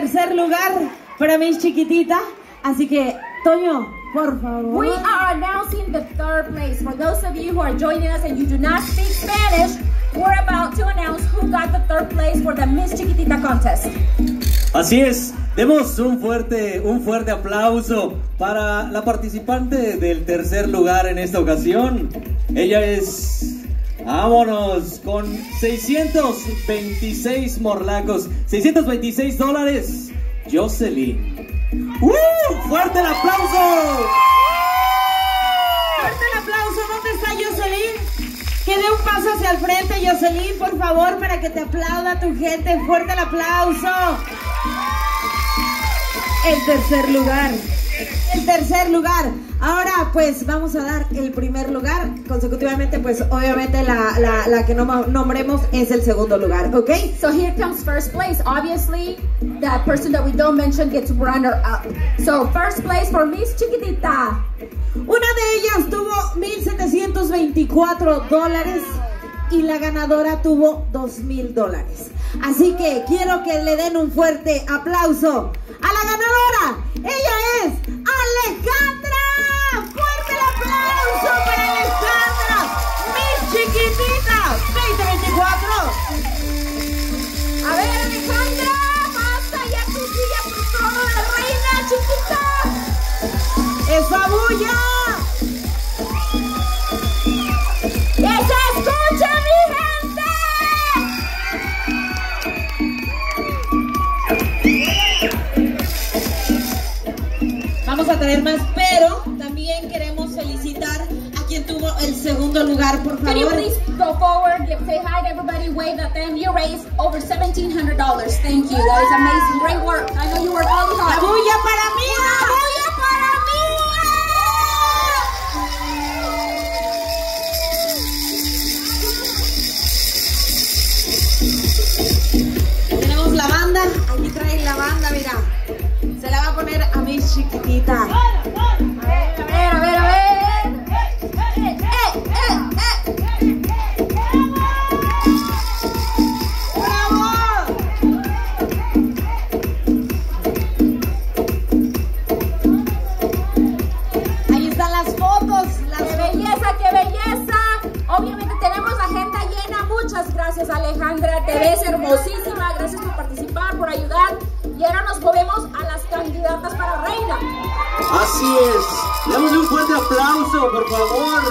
tercer lugar para Miss Chiquitita. Así que, Toño, por favor. We are announcing the third place. For those of you who are joining us and you do not speak Spanish, we're about to announce who got the third place for the Miss Chiquitita contest. Así es, demos un fuerte aplauso para la participante del tercer lugar en esta ocasión. Ella es, vámonos, con 626 morlacos, $626, Jocelyn. ¡Fuerte el aplauso! ¡Fuerte el aplauso! ¿Dónde está Jocelyn? Que dé un paso hacia el frente, Jocelyn, por favor, para que te aplauda tu gente. ¡Fuerte el aplauso! El tercer lugar. El tercer lugar. Ahora, pues, vamos a dar el primer lugar. Consecutivamente, pues, obviamente, la que no nombremos es el segundo lugar, ¿ok? So here comes first place. Obviously, that person that we don't mention gets runner up. So, first place for Miss Chiquitita. Una de ellas tuvo $1,724 y la ganadora tuvo $2,000. Así que quiero que le den un fuerte aplauso a la ganadora. Ella es Alejandra. ¡Fuerte el aplauso para Alejandra! Miss Chiquitita 2024. A ver, Alejandra, pasa ya tu silla por todo la reina chiquita. ¡Esa bulla! ¡Que se escuche, mi gente! Vamos a tener más, pero también queremos felicitar a quien tuvo el segundo lugar, por Can you favor. please go forward, say hi to everybody, wave at them. You raised over $1,700. Thank you. That is amazing. Great work. I know you worked really ¡La hard. bulla para mí! ¡La bulla para mí! Tenemos la banda. Aquí traen la banda, mira. Se la va a poner a Miss Chiquitita. A ver, a ver, a ver, a ver. ¡Bravo! Ahí están las fotos. ¡Qué belleza, qué belleza! Obviamente tenemos la agenda llena. Muchas gracias, Alejandra. Te ves hermosísima. Gracias por participar, por ayudar. Y ahora nos movemos a las candidatas para reina. Así es, démosle un fuerte aplauso, por favor.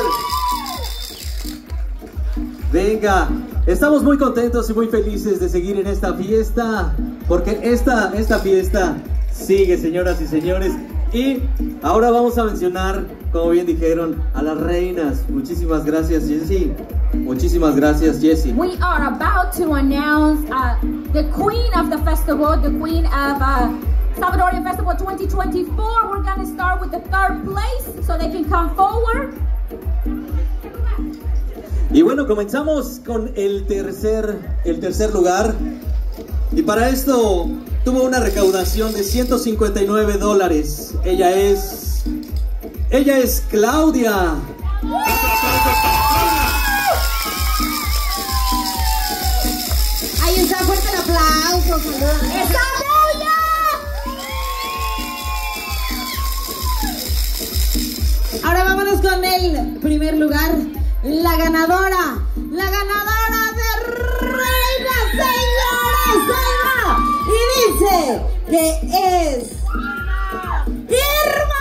Venga, estamos muy contentos y muy felices de seguir en esta fiesta, porque esta fiesta sigue, señoras y señores. Y ahora vamos a mencionar, como bien dijeron, a las reinas. Muchísimas gracias, Jessie. Muchísimas gracias, Jessie. We are about to announce the queen of the festival, the queen of Salvadorian Festival 2024. We're going to start with the third place, so they can come forward. Y bueno, comenzamos con el tercer lugar. Y para esto tuvo una recaudación de $159. Ella es Claudia. Ahí está, fuerte el aplauso. ¡Esa bulla! Ahora vámonos con el primer lugar. La ganadora de Reina, señores, y dice que es Irma.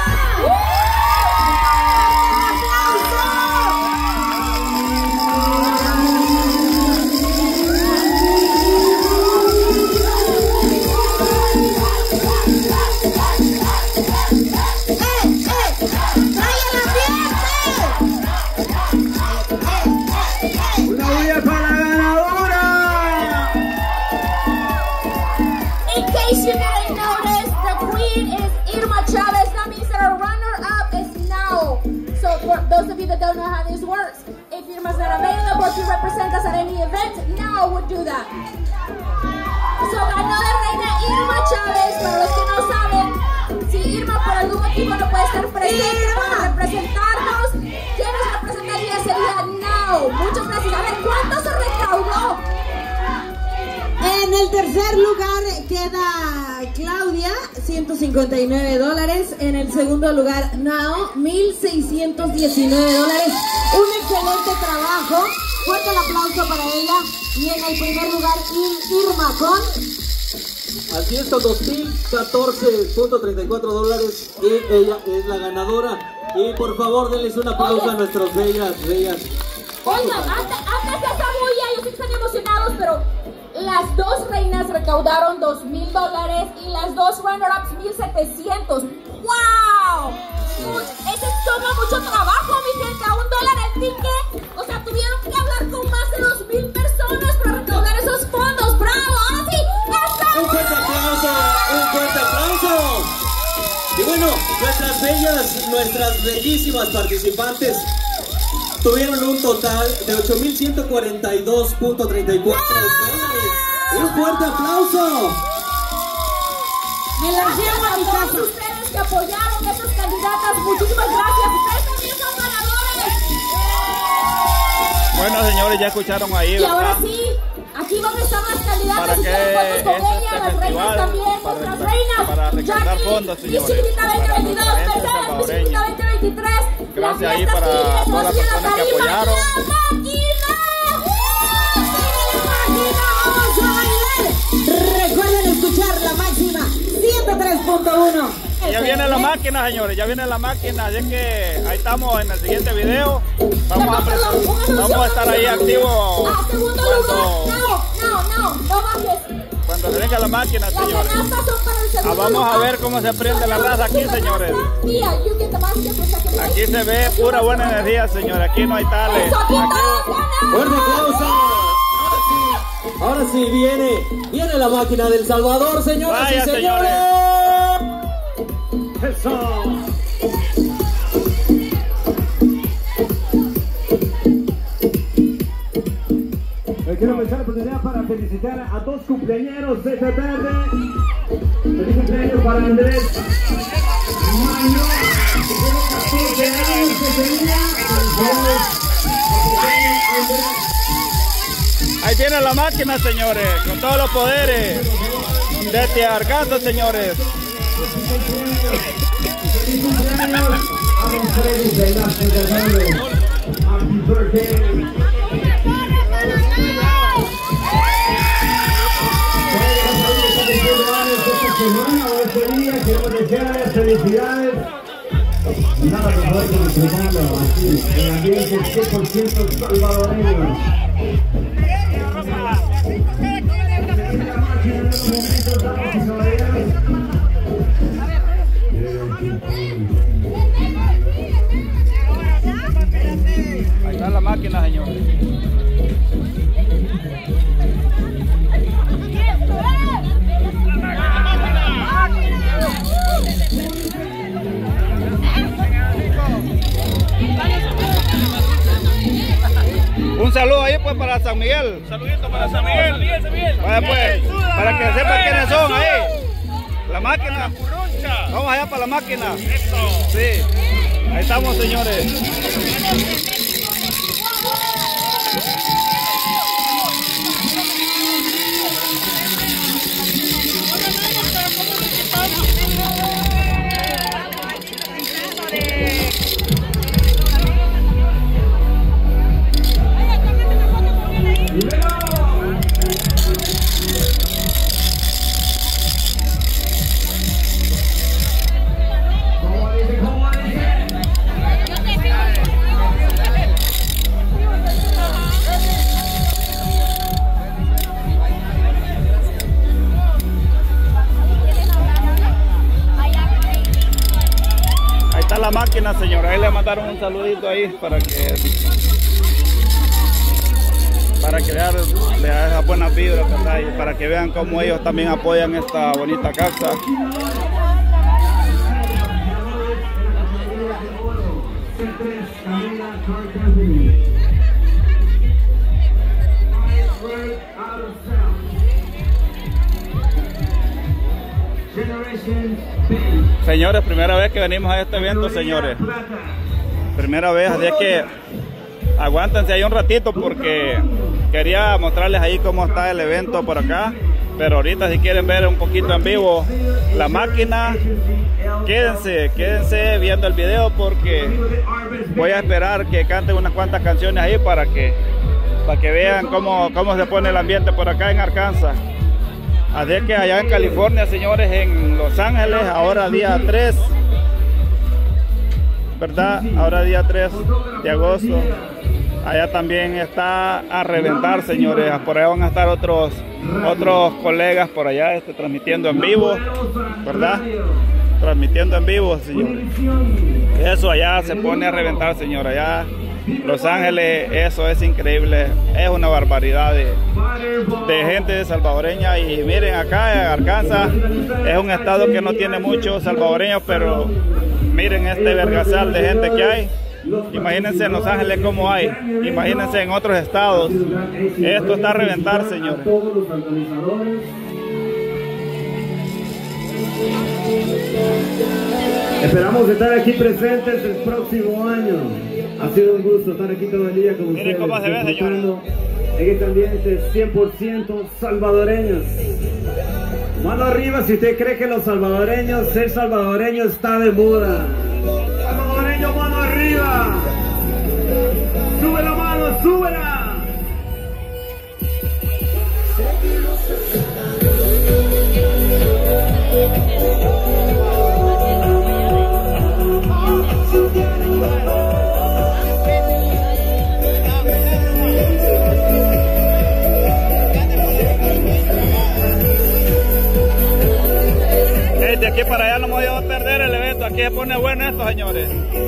You didn't notice, the queen is Irma Chavez. That means that our runner-up is now. So for those of you that don't know how this works, if Irma's not available to represent us at any event, now would do that. So ganó la reina Irma Chavez. Para los que no saben, si Irma por algún motivo no puede estar presente para representarnos, quien nos representaría sería Now. Muchas gracias. A ver, ¿cuánto se recaudó? En En el tercer lugar queda Claudia, $159. En el segundo lugar, Nao, $1,619. Un excelente trabajo. Fuerte el aplauso para ella. Y en el primer lugar, Irma con... Así es, con $2,014.34. Y ella es la ganadora. Y por favor, denles un aplauso a nuestros bellas. Oigan, antes de esa bulla, yo sé que están emocionados, pero las dos reinas recaudaron $2,000 y las dos runner-ups $1,700. ¡Wow! Ese toma mucho trabajo, mi gente. $1 el ticket. O sea, tuvieron que hablar con más de 2,000 personas para recaudar esos fondos. ¡Bravo! ¡Ahora sí! Un fuerte aplauso, un fuerte aplauso. Y bueno, nuestras bellísimas participantes tuvieron un total de $8,142.34. Un fuerte aplauso. Me la llevo a mi casa. Todos ustedes que apoyaron a esas candidatas, muchísimas gracias. Ustedes también son ganadores. Bueno, señores, ya escucharon ahí, Y ahora ¿verdad? sí, aquí van a estar las candidatas. Para Si quieren fotos con que ellas, las reinas también, nuestras reinas. para recaudar Jackie, fondos, señores, Chiquita para 2022, nuestra gente Mercedes, salvadoreña. Chiquita 2023. Gracias La ahí fiesta para sigue, todas las emociones personas que ahí, apoyaron. ¡Máquina! ¡Máquina! ¡Vamos a bailar! Recuerden escuchar la máxima 103.1. Ya viene la máquina, señores, ya viene la máquina, así que ahí estamos en el siguiente video. Vamos a estar ahí activos Segundo lugar, no bajes. cuando se venga la máquina, Las señores. canastas son para el segundo Vamos a lugar. ver cómo se prende la raza aquí, señores. Mira, you get the basket for second place. Aquí se ve pura buena energía, señores, aquí no hay tales. Eso, aquí Aquí- está, Fuerte aplauso. Ahora sí viene la máquina del Salvador, señoras Vaya, y señores. Eso. Quiero empezar la oportunidad para felicitar a dos cumpleaños de esta tarde. Feliz cumpleaños para Andrés Maño, que tiene 14 años este día. Felicidades, Andrés. Ahí viene la máquina, señores, con todos los poderes. Desde Arkansas, señores. Feliz cumpleaños a don Freddy Velázquez de tarde. Happy birthday. Esta semana o este día queremos desearles felicidades. Nada mejor que disfrutarlo aquí, en el ambiente 100% salvadoreño. La máquina de los momentos, damas y caballeros. Ahí está la máquina, señores. Un saludo ahí pues para San Miguel. Un saludito para San Miguel. Vaya pues, para que sepan quiénes son ahí. La máquina. Vamos allá para la máquina. Sí. Ahí estamos, señores. Ahí está la máquina, señora. Ahí le mandaron un saludito ahí para que vean esas buenas vibras, ¿verdad? Y para que vean cómo ellos también apoyan esta bonita casa. Señores, primera vez que venimos a este evento, señores. Primera vez, así es que aguántense ahí un ratito porque quería mostrarles ahí cómo está el evento por acá. Pero ahorita si quieren ver un poquito en vivo la máquina, quédense viendo el video, porque voy a esperar que canten unas cuantas canciones ahí para que vean cómo se pone el ambiente por acá en Arkansas. Así que allá en California, señores, en Los Ángeles, ahora día 3, ¿verdad? Ahora día 3 de agosto, allá también está a reventar, señores. Por allá van a estar otros colegas por allá transmitiendo en vivo, ¿verdad? Transmitiendo en vivo, señores. Eso allá se pone a reventar, señores. Allá Los Ángeles, eso es increíble. Es una barbaridad de gente salvadoreña. Y miren, acá en Arkansas es un estado que no tiene muchos salvadoreños, pero miren este vergasal de gente que hay. Imagínense en Los Ángeles como hay, imagínense en otros estados. Esto está a reventar, señores. Esperamos estar aquí presentes el próximo año. Ha sido un gusto estar aquí todo el día con ustedes. Miren cómo se ve, señores. En este ambiente 100% salvadoreños. Mano arriba si usted cree que los salvadoreños, ser salvadoreño está de moda. Salvadoreño, mano arriba. Sube la mano, súbela. De aquí para allá no me voy a perder el evento. Aquí se pone bueno esto, señores.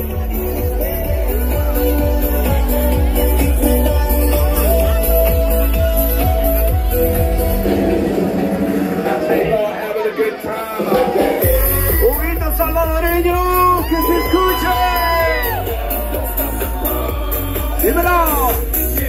Un grito salvadoreño que se escuche. Dímelo.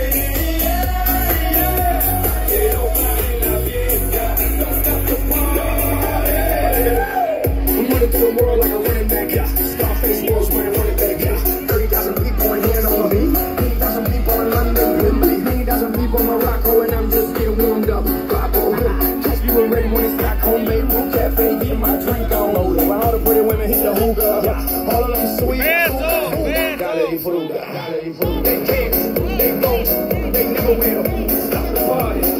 To the world like a running back, yeah. Scarface was my running back, yeah. 30,000 people in here know me. 80,000 people in London with me. 20,000 people in Morocco, and I'm just getting warmed up. Clap on, catch people ready when it's back homemade brew cafe. Get my drink on. While all the pretty women hit the hookah, yeah. All of them sweet. Dale y fruta, dale y fruta. They can't, they won't, they never will. Stop the party.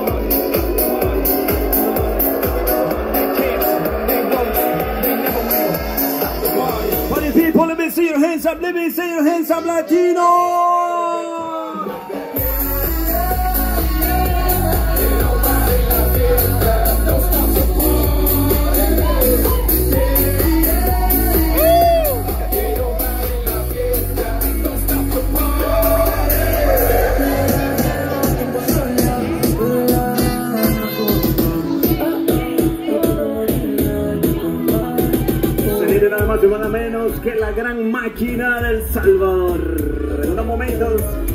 People, let me see your hands up, let me see your hands up, Latino! Nada más y nada menos que la gran máquina del Salvador. En unos momentos